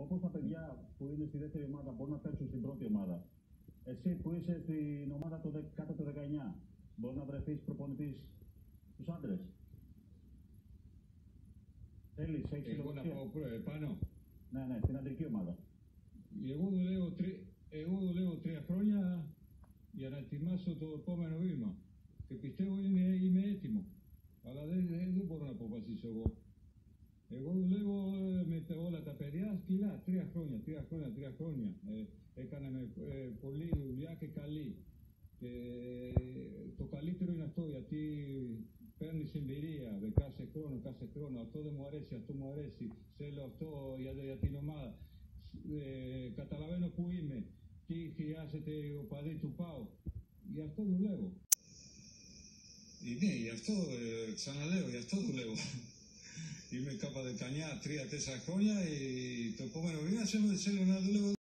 όπως τα παιδιά που είναι στη δεύτερη ομάδα μπορούν να παίξουν στην πρώτη ομάδα, εσύ που είσαι στην ομάδα κάτω το 19, μπορεί να βρεθείς προπονητής στους άντρες? Θέλεις, έχεις εγώ να πάω πάνω. Ναι, στην αντρική ομάδα. Εγώ δουλεύω 3 χρόνια για να ετοιμάσω το επόμενο βήμα. Και πιστεύω είμαι έτοιμο. Αλλά δεν μπορώ να αποφασίσω εγώ. Εγώ δουλεύω με όλα τα παιδιά σκληρά. 3 χρόνια. Έκαναμε πολλή δουλειά και καλή. Και το καλύτερο είναι αυτό, γιατί παίρνεις εμπειρία κάθε χρόνο. Αυτό δεν μου αρέσει, αυτό μου αρέσει. Θέλω αυτό για την ομάδα. Καταλαβαίνω που είμαι, τι χρειάζεται ο παδί του ΠΑΟ. Γι' αυτό δουλεύω. Ναι, γι' αυτό ξαναλέω, γι' αυτό δουλεύω. Είμαι κάπα 19, 3-4 χρόνια. Το επόμενο βήμα θέλω να δουλεύω.